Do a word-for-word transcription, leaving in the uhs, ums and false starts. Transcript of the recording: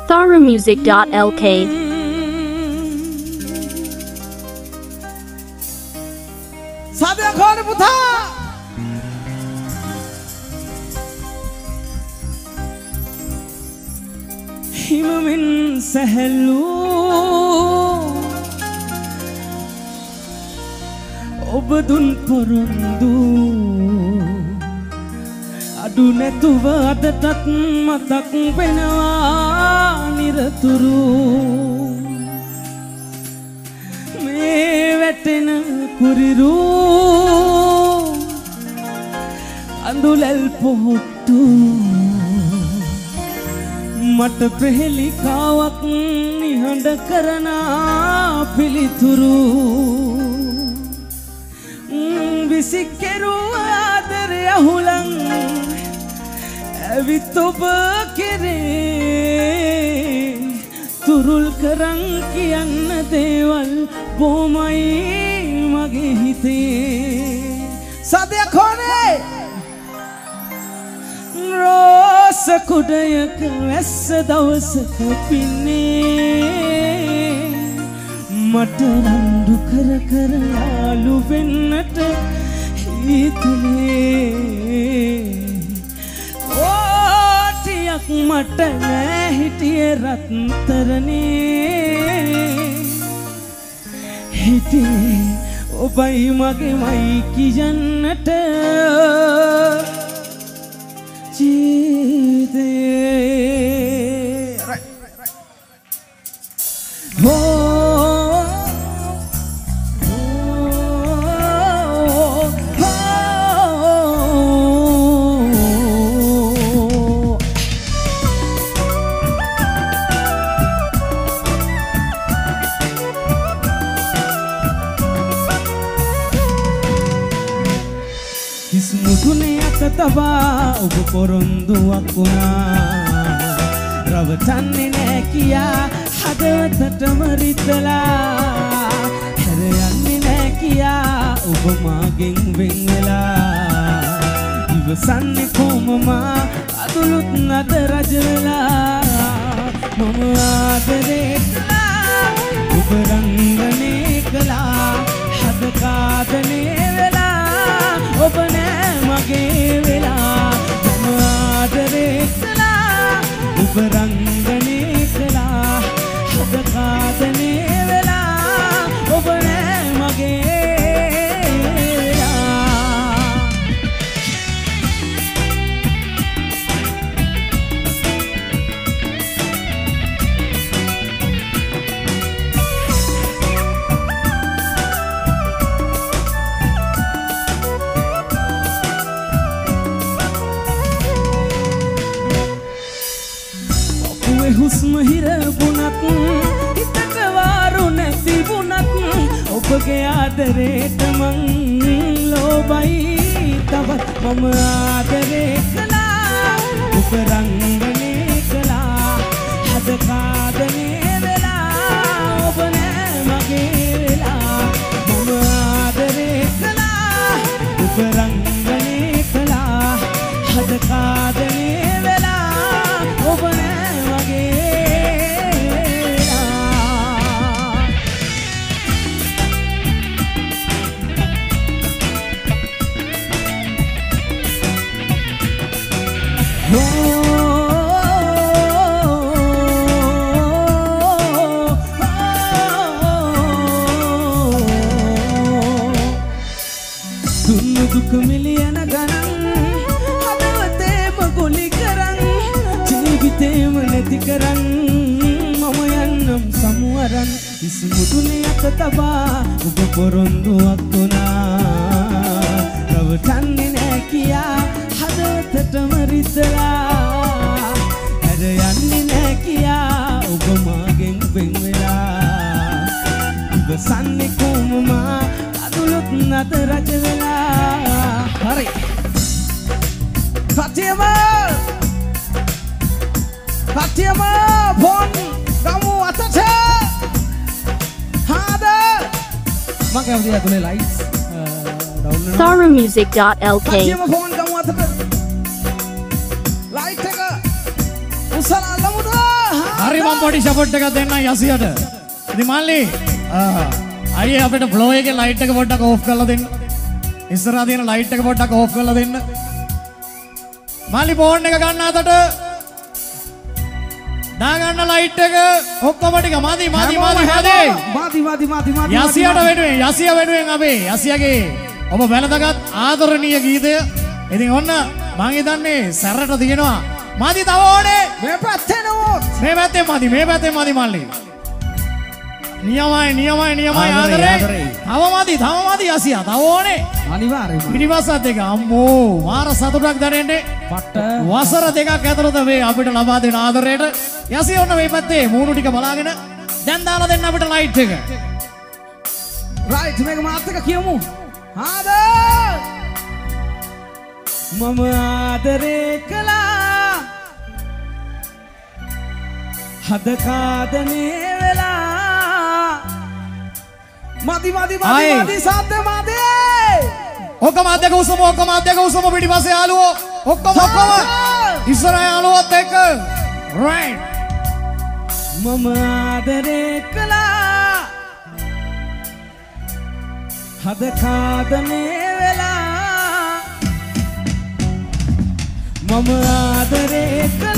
Tharamusic dot L K. Sadia khone putha himamin sahlu obadun porondu adu netuwa adatat matak wenawa niraturu me wetena kuriru andulel pohottu මට ප්‍රහෙලිකාවක් නිහඬ කරන පිළිතුරු විසිකෙරුව ආදරය හුලං ඇවිත් ඔබ කෙරේ තුරුල් කරන් කියන්න දේවල් බොමයි මගේ හිතේ සදයක් හොනේ රෝස කුඩයක වැස්ස දවසක පින්නේ මට රණ්ඩු කර කර යාළු වෙන්නට හිතුනේ ඕටියක් මට නෑ හිටියේ රත්තරනේ හිටියේ ඔබයි මගේමයි කියන්නට right, right, right. Oh, oh, oh, oh. Ismudune akataba obu poronduවක් වුණා රවටන්නේ නෑ කියා හදවතටම රිදලා හැර යන්නේ නෑ කියා ඔබ මාගෙන් වෙන් වෙලා ඉවසන්නේ කොහොමම අදුලුත් නැත රජ වෙලා මම ආදරේ කළා ඔබ රංගනේ කළා හද කාදනේ වෙලා ඔබ නෑ මගේ වෙලා මම ආදරේ කළා ඔබ රංගනේ කළා හද කාදනේ වෙලා ඔබ නෑ මගේ හුස්ම හිර වුණත් හිතට වාරු නැති වුණත් ඔබගේ ආදරේට මං ලෝභයි තවත් මම ආදරේ කළා ඔබ රංගනේ කළා හද කාදනේ වෙලා ඔබ නෑ මගේ වෙලා මම ආදරේ කළා ඔබ රංගනේ කළා හද කාදනේ වෙලා ඔබ නෑ දුක මිලියන ගණන් හදවතේම ගොලි කරන් ජීවිතේම නැති කරන් මම යන්නම් සමුවරන් ඉස්මුදුනේ අත තබා ඔබ පොරොන්දුවක් වුණා රවටන්නේ නෑ කියා හදවතටම රිදලා හැර යන්නේ නෑ කියා ඔබ මාගෙන් වෙන් වෙලා ඉවසන්නේ කොහොමම අදුලුත් නැත රජ වෙලා හරි කතියම කතියම ෆෝන් ගමු අතට හාද මම කැමති අතුලේ ලයිට්ස් ඩවුන් වෙනවා Tharamusic dot L K. කතියම ෆෝන් ගමු අතට ලයිට් එක උසලා අල්ලමුද හරි මල්ලි මම පොඩි සපෝට් එකක් දෙන්නම් යසියට. ඉතින් මල්ලි අයියේ අපිට ෆ්ලෝ එකේ ලයිට් එක පොඩ්ඩක් ඕෆ් කරලා දෙන්න. ඉස්සරහා තියෙන ලයිට් එක පොඩ්ඩක් ඕෆ් කරලා දෙන්න. මල්ලි ෆෝන් එක ගන්න අතට. දා ගන්න ලයිට් එක ඔක්කොම ටික මදි මදි මදි මදි. මාති මාති මාති මාති. යසියට වෙනුවෙන් යසිය වෙනුවෙන් අපේ යසියගේ ඔබ වැළඳගත් ආදරණීය ගීතය. ඉතින් ඔන්න මං හිතන්නේ සැරට දිනනවා. මදි තව ඕනේ. මේ පැත්තේ නෝත්. මේ පැත්තේ මදි මේ පැත්තේ මදි මල්ලි. නියමයි නියමයි නියමයි ආදරේ. තව මදි තව මදි යසිය තව ඕනේ. අනිවාර්යයෙන්ම. පිටිපස්සත් එක අම්මෝ මාර සතුටක් දැනෙන්නේ. පට්ට වසර දෙකක් ඇතුළත මේ අපිට ලබා දෙන ආදරයට යසිය ඔන්න මේ පැත්තේ මූණු ටික බලාගෙන දැන් දාලා දෙන්න අපිට ලයිට් එක. රයිට් මේක මාත් එක කියමු. ආදරේ මම ආදරේ කළා හද කාදනේ වෙලා මදි මදි මදි මදි සද්ද මදි ඔක්කොම අධ්‍යක උසම ඔක්කොම අධ්‍යක උසම පිටිපස්සේ යාළුවෝ ඔක්කොම ඔක්කොම ඉස්සර යාළුවෝත් එක්ක රයිට් මම ආදරේ කළා හද කාදනේ වෙලා මම ආදරේ